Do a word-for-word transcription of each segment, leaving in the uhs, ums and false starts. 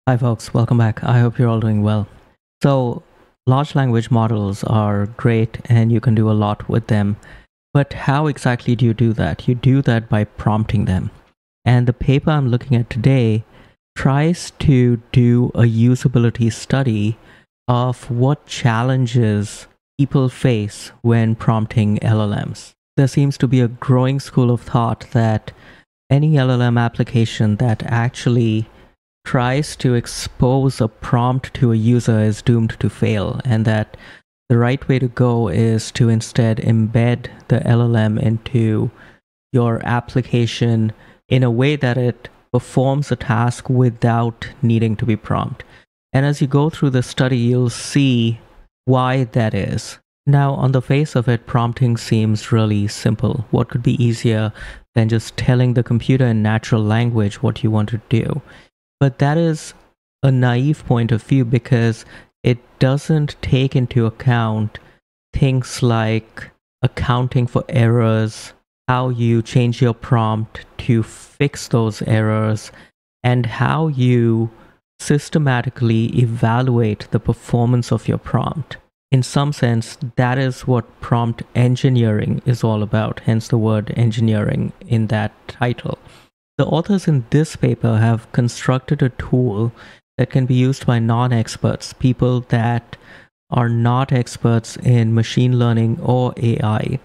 Hi folks, welcome back. I hope you're all doing well. So, large language models are great and you can do a lot with them. But how exactly do you do that? You do that by prompting them. And the paper I'm looking at today tries to do a usability study of what challenges people face when prompting L L Ms. There seems to be a growing school of thought that any L L M application that actually tries to expose a prompt to a user is doomed to fail, and that the right way to go is to instead embed the L L M into your application in a way that it performs a task without needing to be prompted. And as you go through the study, you'll see why that is. Now, on the face of it, prompting seems really simple. What could be easier than just telling the computer in natural language what you want to do? But that is a naive point of view because it doesn't take into account things like accounting for errors, how you change your prompt to fix those errors, and how you systematically evaluate the performance of your prompt. In some sense, that is what prompt engineering is all about, hence the word engineering in that title. The authors in this paper have constructed a tool that can be used by non-experts, people that are not experts in machine learning or A I,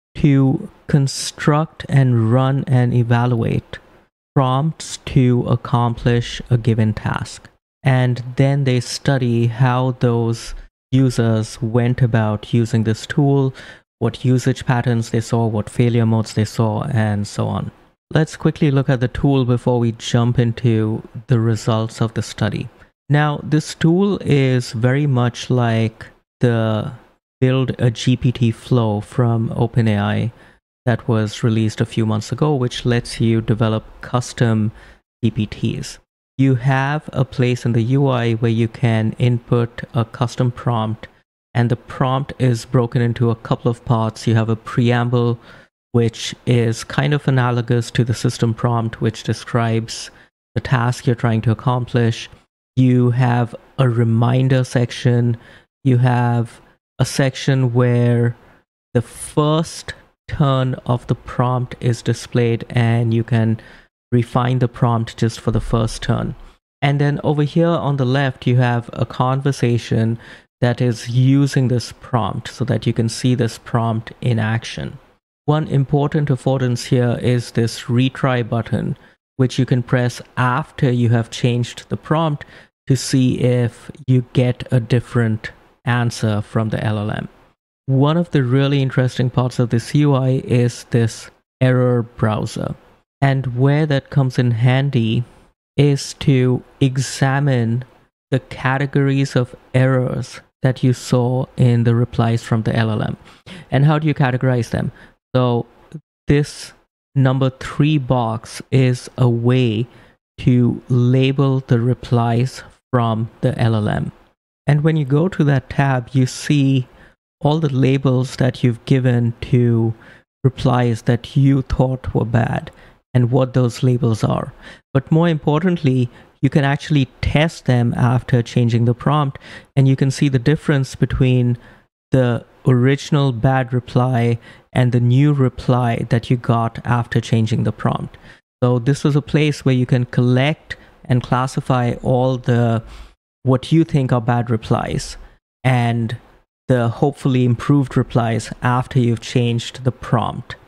to construct and run and evaluate prompts to accomplish a given task. And then they study how those users went about using this tool, what usage patterns they saw, what failure modes they saw, and so on. Let's quickly look at the tool before we jump into the results of the study. Now, this tool is very much like the Build a G P T flow from OpenAI that was released a few months ago, which lets you develop custom G P Ts. You have a place in the U I where you can input a custom prompt, and the prompt is broken into a couple of parts. You have a preamble, which is kind of analogous to the system prompt, which describes the task you're trying to accomplish. You have a reminder section. You have a section where the first turn of the prompt is displayed, and you can refine the prompt just for the first turn. And then over here on the left, you have a conversation that is using this prompt so that you can see this prompt in action. One important affordance here is this retry button, which you can press after you have changed the prompt to see if you get a different answer from the L L M. One of the really interesting parts of this U I is this error browser. And where that comes in handy is to examine the categories of errors that you saw in the replies from the L L M. And how do you categorize them? So this number three box is a way to label the replies from the L L M. And when you go to that tab, you see all the labels that you've given to replies that you thought were bad and what those labels are. But more importantly, you can actually test them after changing the prompt, and you can see the difference between the original bad reply and the new reply that you got after changing the prompt. So this is a place where you can collect and classify all the what you think are bad replies and the hopefully improved replies after you've changed the prompt.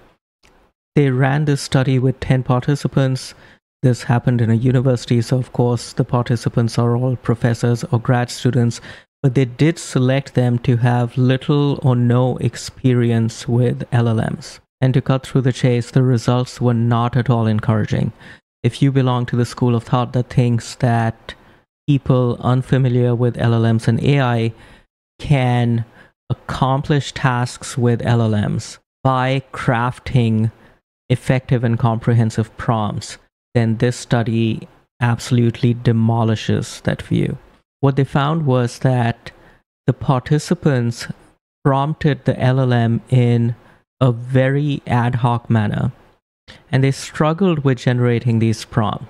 They ran this study with ten participants. This happened in a university, so of course the participants are all professors or grad students, but they did select them to have little or no experience with L L Ms. And to cut through the chase, the results were not at all encouraging. If you belong to the school of thought that thinks that people unfamiliar with L L Ms and A I can accomplish tasks with L L Ms by crafting effective and comprehensive prompts, then this study absolutely demolishes that view. What they found was that the participants prompted the L L M in a very ad hoc manner, and they struggled with generating these prompts.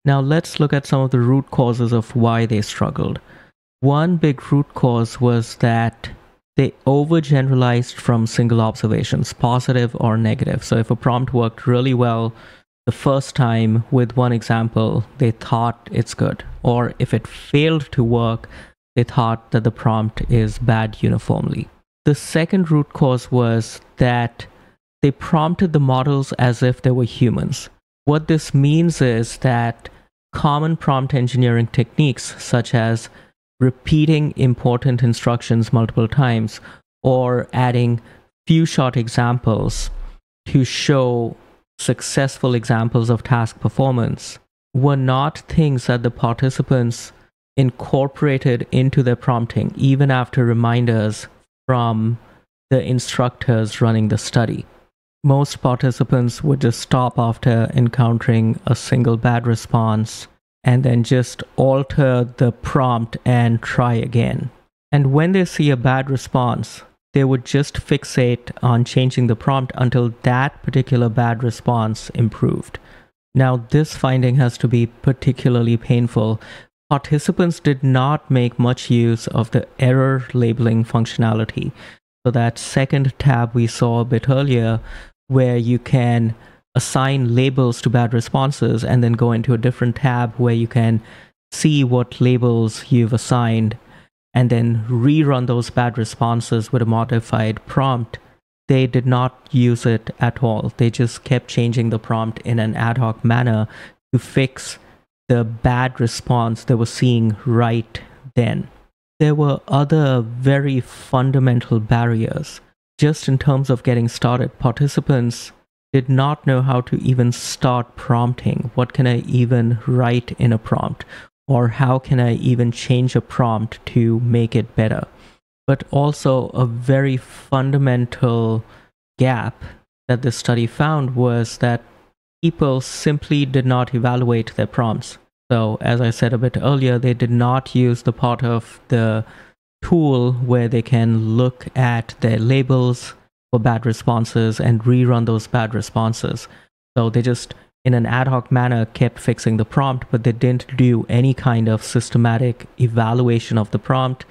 Now let's look at some of the root causes of why they struggled. One big root cause was that they overgeneralized from single observations, positive or negative. So if a prompt worked really well the first time with one example, they thought it's good. Or if it failed to work, they thought that the prompt is bad uniformly. The second root cause was that they prompted the models as if they were humans. What this means is that common prompt engineering techniques, such as repeating important instructions multiple times or adding few short examples to show successful examples of task performance, were not things that the participants incorporated into their prompting, even after reminders from the instructors running the study. Most participants would just stop after encountering a single bad response and then just alter the prompt and try again. And when they see a bad response, they would just fixate on changing the prompt until that particular bad response improved. Now, this finding has to be particularly painful. Participants did not make much use of the error labeling functionality. So that second tab we saw a bit earlier, where you can assign labels to bad responses and then go into a different tab where you can see what labels you've assigned and then rerun those bad responses with a modified prompt. They did not use it at all. They just kept changing the prompt in an ad hoc manner to fix the bad response they were seeing right then. There were other very fundamental barriers. Just in terms of getting started, participants did not know how to even start prompting. What can I even write in a prompt? Or how can I even change a prompt to make it better? But also a very fundamental gap that this study found was that people simply did not evaluate their prompts. So as I said a bit earlier, they did not use the part of the tool where they can look at their labels for bad responses and rerun those bad responses. So they just, in an ad hoc manner, kept fixing the prompt, but they didn't do any kind of systematic evaluation of the prompt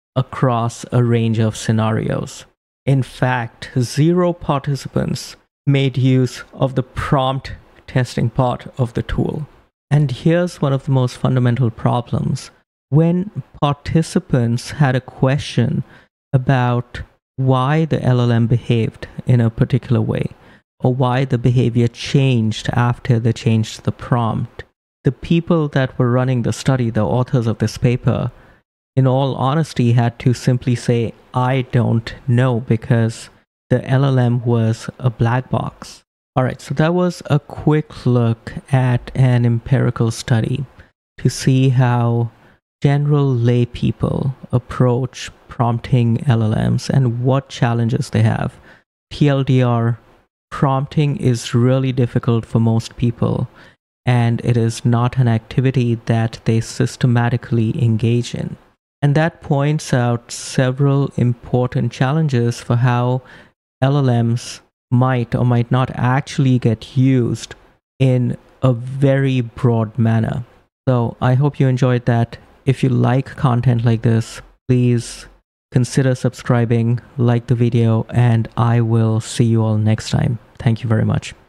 across a range of scenarios. In fact, zero participants made use of the prompt testing part of the tool. And here's one of the most fundamental problems. When participants had a question about why the L L M behaved in a particular way, or why the behavior changed after they changed the prompt, the people that were running the study, the authors of this paper, in all honesty, had to simply say, I don't know, because the L L M was a black box. All right, so that was a quick look at an empirical study to see how general lay people approach prompting L L Ms and what challenges they have. T L D R, prompting is really difficult for most people, and it is not an activity that they systematically engage in. And that points out several important challenges for how L L Ms might or might not actually get used in a very broad manner. So I hope you enjoyed that. If you like content like this, please consider subscribing, like the video, and I will see you all next time. Thank you very much.